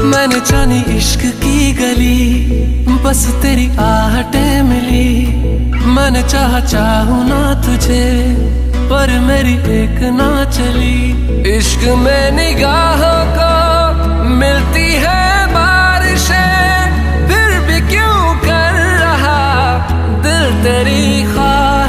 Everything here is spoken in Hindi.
मैंने जानी इश्क की गली, बस तेरी आहटें मिली। मैंने चाहूं ना तुझे, पर मेरी एक ना चली। इश्क में निगाह